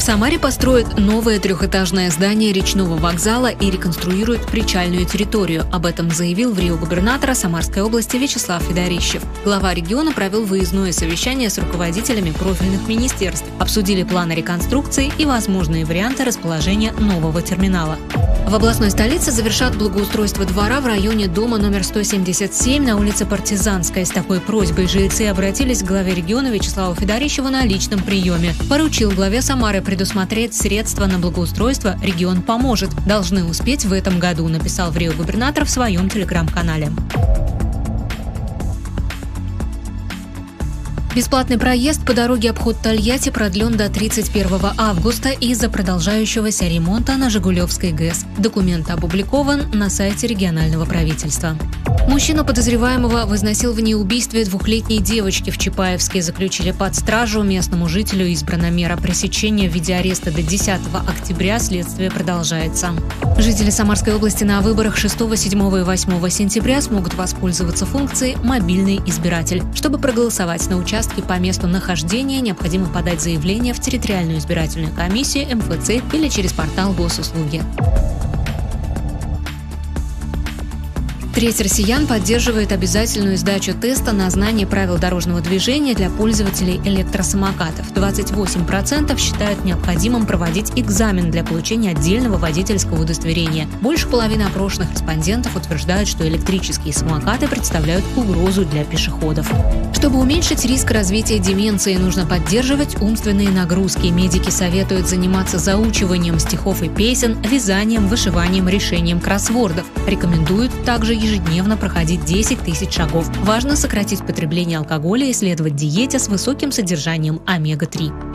Самаре построят новое трехэтажное здание речного вокзала и реконструируют причальную территорию. Об этом заявил в Рио губернатор Самарской области Вячеслав Федорищев. Глава региона провел выездное совещание с руководителями профильных министерств. Обсудили планы реконструкции и возможные варианты расположения нового терминала. В областной столице завершат благоустройство двора в районе дома номер 177 на улице Партизанской. С такой просьбой жильцы обратились к главе региона Вячеславу Федорищеву на личном приеме. Поручил главе Самары предусмотреть средства на благоустройство, регион поможет. Должны успеть в этом году, написал в Рио губернатор в своем телеграм-канале. Бесплатный проезд по дороге обход Тольятти продлен до 31 августа из-за продолжающегося ремонта на Жигулевской ГЭС. Документ опубликован на сайте регионального правительства. Мужчину, подозреваемого в изнасиловании и убийстве двухлетней девочки в Чапаевске, заключили под стражу. Местному жителю избрана мера пресечения в виде ареста до 10 октября. Следствие продолжается. Жители Самарской области на выборах 6, 7 и 8 сентября смогут воспользоваться функцией «Мобильный избиратель». Чтобы проголосовать на участке по месту нахождения, необходимо подать заявление в территориальную избирательную комиссию, МФЦ или через портал госуслуги. Треть россиян поддерживает обязательную сдачу теста на знание правил дорожного движения для пользователей электросамокатов. 28% считают необходимым проводить экзамен для получения отдельного водительского удостоверения. Больше половины опрошенных респондентов утверждают, что электрические самокаты представляют угрозу для пешеходов. Чтобы уменьшить риск развития деменции, нужно поддерживать умственные нагрузки. Медики советуют заниматься заучиванием стихов и песен, вязанием, вышиванием, решением кроссвордов. Рекомендуют также ежедневно проходить 10 тысяч шагов. Важно сократить потребление алкоголя и следовать диете с высоким содержанием омега-3.